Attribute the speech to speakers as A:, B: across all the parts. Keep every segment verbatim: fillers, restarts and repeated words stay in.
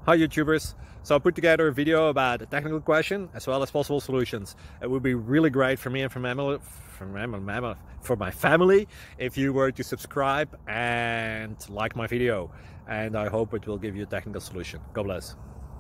A: Hi YouTubers! So I put together a video about a technical question as well as possible solutions. It would be really great for me and for my, for my, for my family if you were to subscribe and like my video, and I hope it will give you a technical solution. God bless.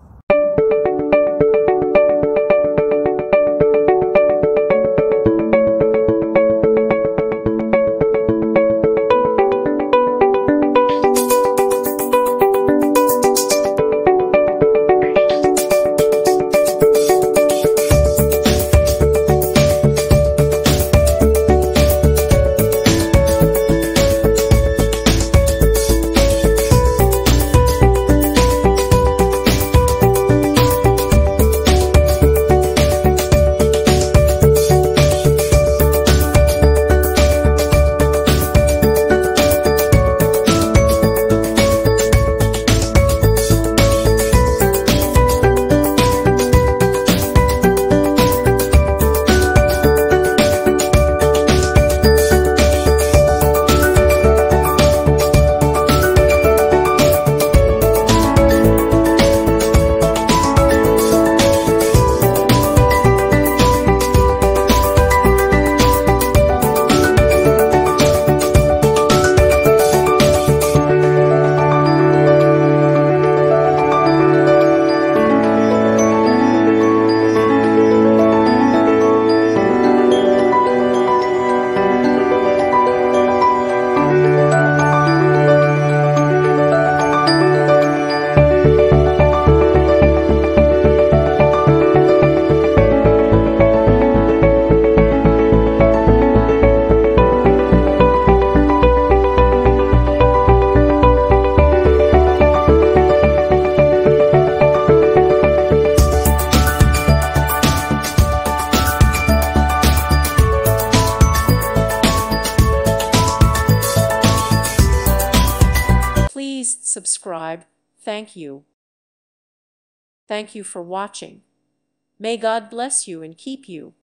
B: Please subscribe. Thank you. Thank you for watching. May God bless you and keep you.